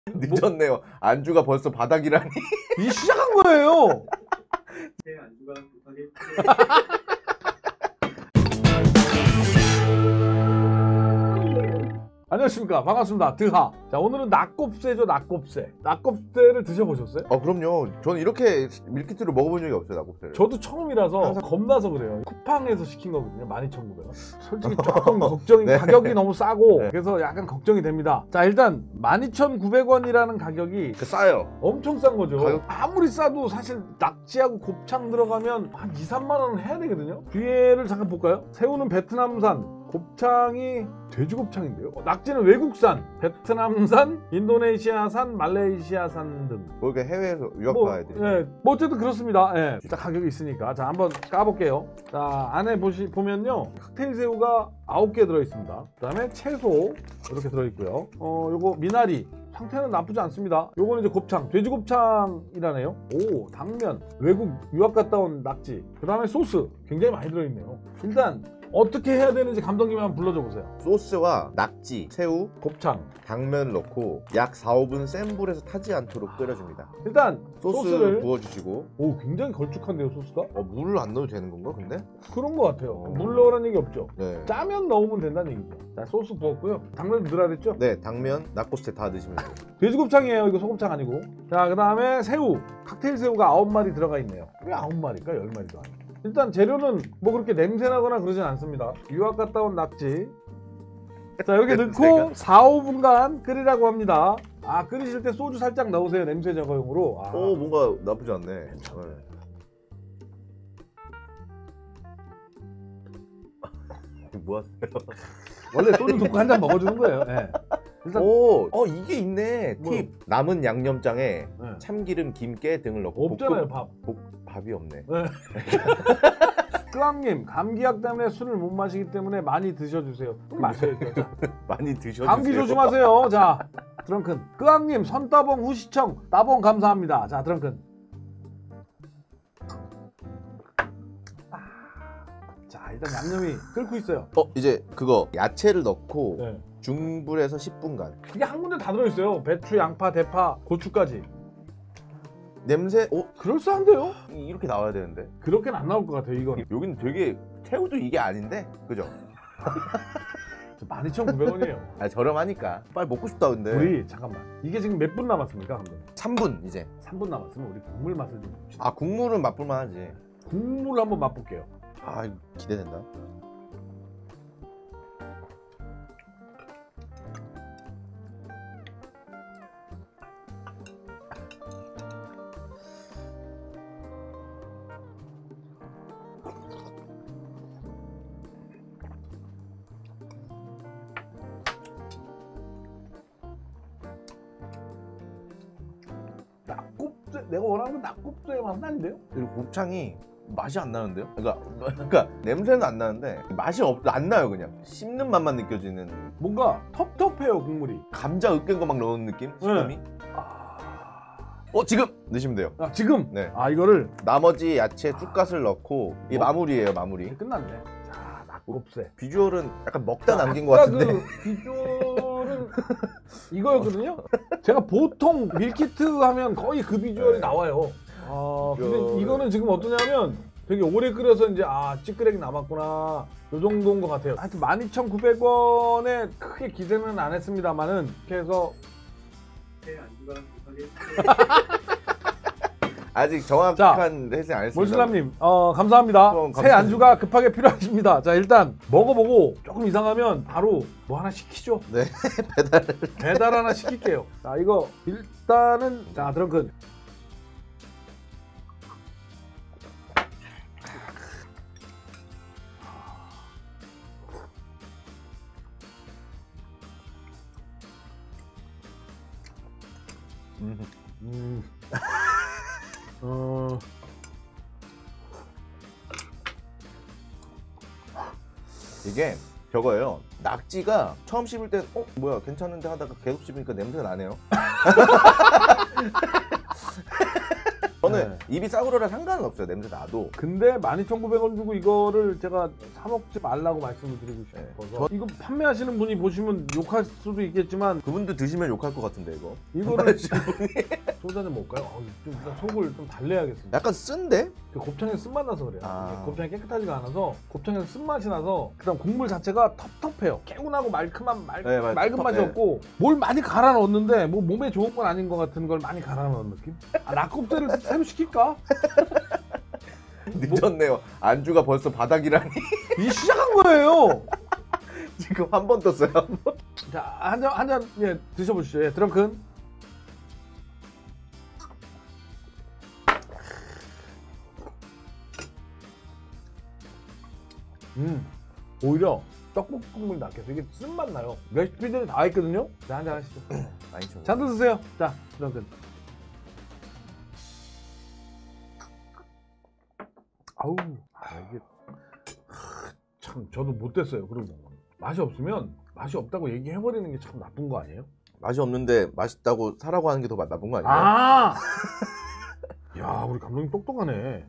늦었네요. 안주가 벌써 바닥이라니. 이 시작한 거예요. 새 안주가 급하게 안녕하십니까, 반갑습니다. 드하. 자, 오늘은 낙곱새죠. 낙곱새를 드셔보셨어요? 그럼요. 저는 이렇게 밀키트를 먹어본 적이 없어요, 낙곱새를. 저도 처음이라서 겁나서 그래요. 쿠팡에서 시킨 거거든요. 12,900원. 솔직히 조금 걱정이, 네. 가격이 너무 싸고 네. 그래서 약간 걱정이 됩니다. 자, 일단 12,900원이라는 가격이 싸요. 엄청 싼 거죠. 가격- 아무리 싸도 사실 낙지하고 곱창 들어가면 한 2, 3만 원은 해야 되거든요. 뒤에를 잠깐 볼까요? 새우는 베트남산, 곱창이 돼지곱창인데요. 낙지는 외국산, 베트남산, 인도네시아산, 말레이시아산 등. 뭐 이렇게 해외에서 유학파 애들이. 뭐 어쨌든 그렇습니다. 예, 진짜 가격이 있으니까. 자, 한번 까볼게요. 자, 안에 보면요, 칵테일 새우가 9개 들어있습니다. 그 다음에 채소 이렇게 들어있고요. 요거 미나리 상태는 나쁘지 않습니다. 요거는 이제 곱창, 돼지곱창이라네요. 오, 당면, 외국 유학 갔다 온 낙지. 그 다음에 소스 굉장히 많이 들어있네요. 일단 어떻게 해야 되는지 감독님 한번 불러줘 보세요. 소스와 낙지, 새우, 곱창. 당면을 넣고 약 4, 5분 센 불에서 타지 않도록 끓여줍니다. 일단 소스를 소스를 부어주시고. 오, 굉장히 걸쭉한데요, 소스가? 물을 안 넣어도 되는 건가 근데? 그런 것 같아요. 어. 물 넣으라는 얘기 없죠. 네. 짜면 넣으면 된다는 얘기죠. 자, 소스 부었고요. 당면 넣으라 그랬죠? 네, 당면, 낙곱새 다 넣으시면 돼요. 돼지곱창이에요. 이거 소곱창 아니고. 자, 그 다음에 새우. 칵테일 새우가 9마리 들어가 있네요. 왜 9마리일까? 10마리도 아니고. 일단 재료는 뭐 그렇게 냄새나거나 그러진 않습니다. 유학 갔다 온 낙지. 자, 여기 넣고 4, 5분간 끓이라고 합니다. 아, 끓이실 때 소주 살짝 넣으세요. 냄새 제거용으로. 아. 뭔가 나쁘지 않네. 네. 뭐 하세요? 원래 소주 붓고 한 잔 먹어주는 거예요. 네. 일단 이게 있네. 뭐요? 팁. 남은 양념장에 네. 참기름, 김, 깨 등을 넣고 없잖아요, 밥. 밥이 없네. 네. 끄왕님, 감기약 때문에 술을 못 마시기 때문에 많이 드셔주세요. 마셔야죠. 자, 많이 드셔주세요. 감기 조심하세요. 자, 드렁큰. 끄왕님, 선따봉 후시청 따봉 감사합니다. 자, 드렁큰. 자, 일단 양념이 끓고 있어요. 이제 그거 야채를 넣고 네. 중불에서 10분간. 이게 한 군데 다 들어있어요. 배추, 양파, 대파, 고추까지. 냄새 그럴싸한데요? 이렇게 나와야 되는데. 그렇게는 안 나올 것 같아요, 이건. 여기는 되게 새우도 이게 아닌데, 그죠? 12,900원이에요. 저렴하니까 빨리 먹고 싶다 근데. 우리 잠깐만. 이게 지금 몇 분 남았습니까, 감독님? 3분 이제. 3분 남았으면 우리 국물 맛을 좀 봅시다. 국물은 맛볼만 하지. 국물 한번 맛볼게요. 이거 기대된다. 낙곱새, 내가 원하는 건 낙곱새의 맛은 아닌데요? 그리고 곱창이 맛이 안 나는데요? 그러니까 냄새는 안 나는데 맛이 안 나요. 그냥 씹는 맛만 느껴지는. 뭔가 텁텁해요, 국물이. 감자 으깬 거 막 넣은 느낌? 식감이? 지금 넣으시면 돼요. 지금? 네. 이거를 나머지 야채 쑥갓을 넣고 이 마무리예요. 마무리. 끝났네. 자, 낙곱새. 비주얼은 약간 먹다 남긴 것 같은데. 그 비주얼은 이거였거든요. 제가 보통 밀키트 하면 거의 그 비주얼이 네. 나와요. 근데 이거는 지금 어떠냐면 되게 오래 끓여서 이제 찌끄레기 남았구나, 요 정도인 것 같아요. 하여튼 12,900원에 크게 기대는 안 했습니다만은 이렇게 해서 새 안주가 급하게 아직 정확한 해석 안 했습니다. 몰슬람님 감사합니다. 감사합니다. 새 안주가 급하게 필요하십니다. 자, 일단 먹어보고 조금 이상하면 바로 뭐 하나 시키죠. 네. 배달 하나 시킬게요. 자, 이거 일단은 자, 드렁큰. 이게 저거예요. 낙지가 처음 씹을 땐 뭐야 괜찮은데 하다가 계속 씹으니까 냄새가 나네요. 저는 네. 입이 싸구려라 상관은 없어요. 냄새 나도. 근데 12,900원 주고 이거를 제가 사 먹지 말라고 말씀을 드리고 싶어서 이거 판매하시는 분이 보시면 욕할 수도 있겠지만 그분도 드시면 욕할 것 같은데 이거. 이거를 소주 한잔 먹을까요? 좀 일단 속을 좀 달래야겠습니다. 약간 쓴데? 그 곱창에 쓴맛 나서 그래요. 아. 이게 곱창이 깨끗하지가 않아서 곱창에서 쓴맛이 나서 그다음 국물 자체가 텁텁해요. 개운하고 말끔한 네, 맑은 맛이 네. 없고 뭘 많이 갈아 넣었는데 뭐 몸에 좋은 건 아닌 것 같은 걸 많이 갈아 넣은 느낌? 아, 낙곱새를 새로 시킬까? 늦었네요. 안주가 벌써 바닥이라니. 이 시작한 거예요. 지금 한 번 떴어요. 자, 한 잔 예, 드셔보시죠. 예, 드렁큰. 오히려 떡볶이 국물 낫겠어요. 이게 쓴맛 나요. 레시피들이 다 있거든요. 자, 한잔 하시죠. 많이 쳐. 잔도 드세요. 자, 드렁큰. 아우, 이게 참 저도 못 됐어요. 그리고 맛이 없으면 맛이 없다고 얘기해버리는 게 참 나쁜 거 아니에요? 맛이 없는데 맛있다고 사라고 하는 게 더 나쁜 거 아니에요? 아, 야, 우리 감독님 똑똑하네.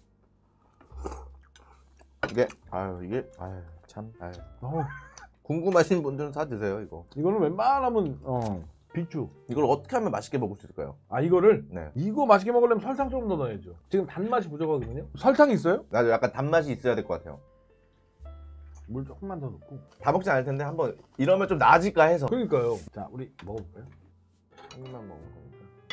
이게 참 어, 궁금하신 분들은 사 드세요 이거. 이거는 웬만하면 비추. 이걸 어떻게 하면 맛있게 먹을 수 있을까요? 아, 이거를 네. 이거 맛있게 먹으려면 설탕 조금 더 넣어야죠. 지금 단맛이 부족하거든요. 설탕 있어요? 나도 약간 단맛이 있어야 될 것 같아요. 물 조금만 더 넣고. 다 먹지 않을 텐데 한번 이러면 좀 나아질까 해서. 그러니까요. 자, 우리 먹어볼까요? 한 입만 먹는 거니까.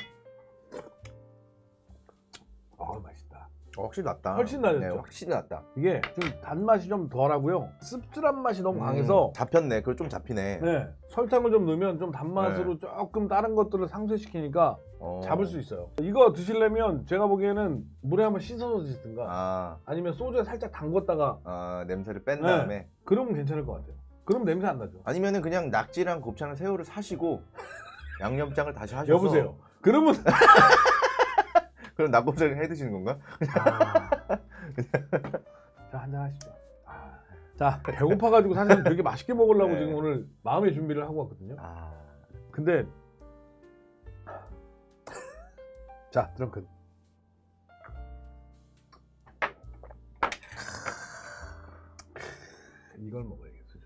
맛있다. 확실히 낫다. 훨씬 나아졌죠? 네, 확실히 낫다. 이게 좀 단맛이 좀 덜하고요. 씁쓸한 맛이 너무 강해서 잡혔네. 그거 좀 잡히네. 네, 설탕을 좀 넣으면 좀 단맛으로 조금 다른 것들을 상쇄시키니까 잡을 수 있어요. 이거 드시려면 제가 보기에는 물에 한번 씻어서 드시든가 아니면 소주에 살짝 담궜다가 냄새를 뺀 네. 다음에. 그러면 괜찮을 것 같아요. 그럼 냄새 안 나죠. 아니면은 그냥 낙지랑 곱창 새우를 사시고 양념장을 다시 하셔서. 여보세요. 그러면 그럼 낙곱새를 해 드시는 건가? 자, 한잔 하시죠. 자, 배고파가지고 사실은 되게 맛있게 먹으려고 네. 지금 오늘 마음의 준비를 하고 왔거든요. 근데 자, 드렁큰. 이걸 먹어야겠어요.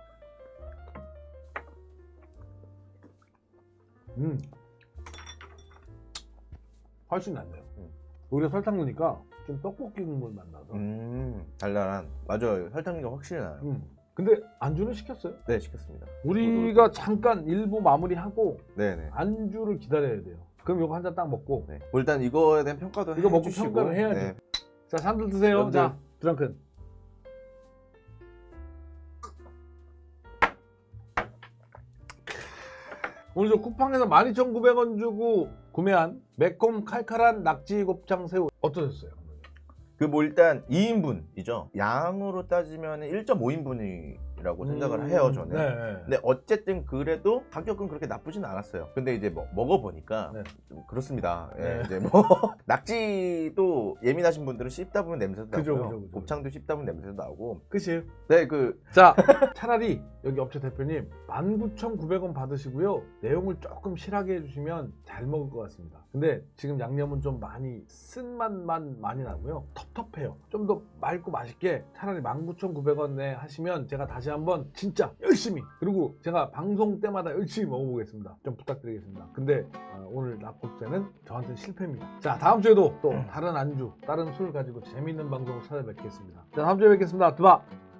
훨씬 낫네요. 오히려 설탕 넣으니까 좀 떡볶이 국물 맛 나서. 달달한. 맞아요. 설탕이 확실히 나요. 근데 안주는 시켰어요? 네, 시켰습니다. 우리가 잠깐 일부 마무리하고 네네. 안주를 기다려야 돼요. 그럼 이거 한 잔 딱 먹고. 네. 일단 이거에 대한 평가도 이거 먹고 해주시고. 평가를 해야죠. 네. 자, 잔들 드세요. 여러분들. 자, 드렁큰. 오늘 저 쿠팡에서 12,900원 주고 구매한 매콤 칼칼한 낙지 곱창 새우 어떠셨어요? 그 뭐 일단 2인분이죠. 양으로 따지면 1.5인분이라고 생각을 해요, 저는. 네. 근데 어쨌든 그래도 가격은 그렇게 나쁘진 않았어요. 근데 이제 뭐 먹어보니까 네. 좀 그렇습니다. 예, 네. 이제 뭐 낙지도 예민하신 분들은 씹다 보면 냄새도 그죠, 나고요. 그죠. 곱창도 씹다 보면 냄새도 나고. 끝이에요. 네, 그 자, 차라리 여기 업체 대표님 19,900원 받으시고요. 내용을 조금 실하게 해주시면 잘 먹을 것 같습니다. 근데 지금 양념은 좀 많이 쓴맛만 많이 나고요. 텁텁해요. 좀 더 맑고 맛있게 차라리 19,900원에 하시면 제가 다시 한번 진짜 열심히, 그리고 제가 방송 때마다 열심히 먹어보겠습니다. 좀 부탁드리겠습니다. 근데 오늘 낙곱새는 저한테는 실패입니다. 자, 다음 주에도 또 다른 안주, 다른 술 가지고 재밌는 방송을 찾아뵙겠습니다. 자, 다음 주에 뵙겠습니다. 두바.